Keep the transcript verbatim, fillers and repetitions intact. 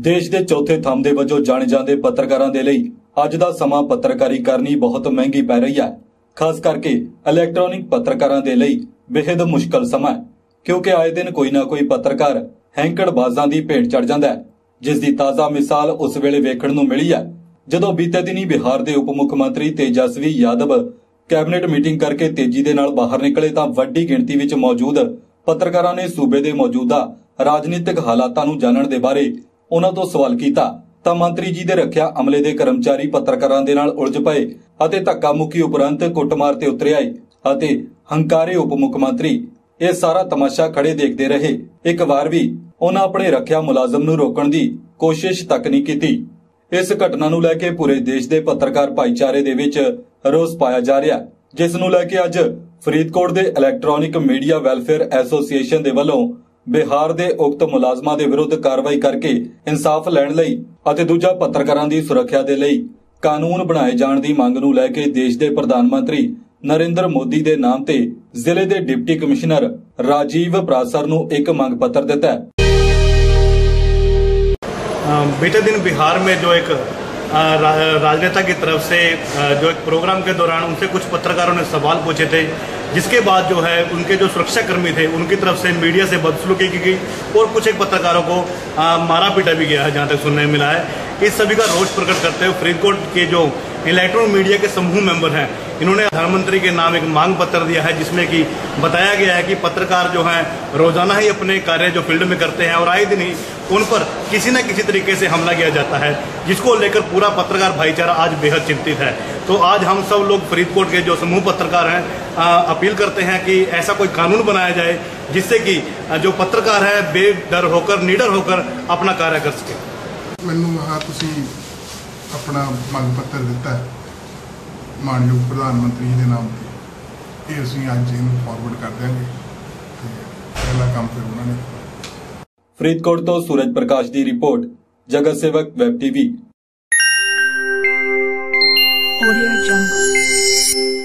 देश के चौथे थंब दे वजों जाने जाते पत्रकारां दे लई अज दा समां पत्रकारी करनी बहुत महंगी पै रही है। खास करके इलैक्ट्रॉनिक पत्रकारां दे लई बेहद मुश्किल समा है, क्योंकि आए दिन कोई ना कोई पत्रकार हैंकड़बाजां दी भेंट चढ़ जांदा है, जिस दी ताज़ा मिसाल उस वेले वेखण नूं मिली है जदों बीते दिनी बिहार के उप मुख्यमंत्री तेजस्वी यादव कैबिनेट मीटिंग करके तेजी दे नाल बाहर निकले तां वड्डी गिणती विच मौजूद पत्रकारां ने सूबे दे मौजूदा राजनीतिक हालातां नूं जानण दे बारे उन्हां तों सवाल कीता तां मंत्री जी दे रखिया अमले दे कर्मचारी पत्रकारां दे नाल उलझ पए अते धक्का मुक्की उपरंत कुੱਟਮਾਰ ते उतरे आए अते हंकारे उप मुख्यमंत्री यह सारा तमाशा खड़े देखते रहे। एक बार भी उन्हां अपने रखिया मुलाजम नूं रोकण दी कोशिश तक नहीं कीती। इस घटना नूं लैके पूरे देश दे पत्रकार भाईचारे दे विच रोस पाया जा रहा, जिस नूं लैके अज फरीदकोट दे इलैक्ट्रॉनिक मीडिया वैलफेयर एसोसीएशन दे वल्लों बिहार दे उक्त मुलाजमां दे विरुद्ध कार्रवाई करके इंसाफ लैण लई अते दूजा पत्रकारां दी सुरक्षा दे लई कानून बनाए जाण दी मंग नूं लैके देश दे प्रधानमंत्री नरेंद्र मोदी दे नाम ते जिले दे डिप्टी कमिश्नर राजीव प्रासर नूं एक मंग पत्र दिता है। बीते दिन बिहार में जो एक रा, राजनेता की तरफ से जो एक प्रोग्राम के दौरान उनसे कुछ पत्रकारों ने सवाल पूछे थे, जिसके बाद जो है उनके जो सुरक्षाकर्मी थे उनकी तरफ से मीडिया से बदसलूकी की गई और कुछ एक पत्रकारों को आ, मारा पीटा भी गया है, जहां तक सुनने में मिला है। इस सभी का रोष प्रकट करते हुए फरीदकोट के जो इलेक्ट्रॉनिक मीडिया के समूह मेंबर हैं, इन्होंने प्रधानमंत्री के नाम एक मांग पत्र दिया है, जिसमें कि बताया गया है कि पत्रकार जो हैं रोजाना ही अपने कार्य जो फील्ड में करते हैं और आए दिन ही उन पर किसी न किसी तरीके से हमला किया जाता है, जिसको लेकर पूरा पत्रकार भाईचारा आज बेहद चिंतित है। तो आज हम सब लोग फरीदकोट के जो समूह पत्रकार हैं आ, अपील करते हैं कि ऐसा कोई कानून बनाया जाए जिससे कि जो पत्रकार है बेडर होकर निडर होकर अपना कार्य कर सके। मैनू हाँ तुसी अपना मंग पत्र दिता है मानयोग प्रधानमंत्री के नाम से, ये असीं अज इहनूं फॉरवर्ड कर देंगे, पहला काम फिर उन्होंने। फरीदकोट तो सूरज प्रकाश की रिपोर्ट, जगत सेवक वेब टीवी। Audio Jungle।